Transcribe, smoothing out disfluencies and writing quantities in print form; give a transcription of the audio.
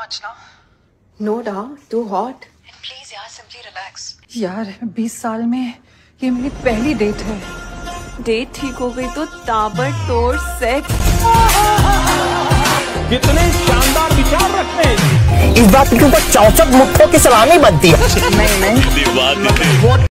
Much ना। No डा, too hot. Please यार, सिंपली रिलैक्स। यार 20 साल में ये मेरी पहली डेट है। डेट ठीक हो गई तो ताबड़तोड़ सेक्स। कितने शानदार विचार रखते हैं। इस बात के ऊपर 64 मुट्ठों की सलामी बनती है। नहीं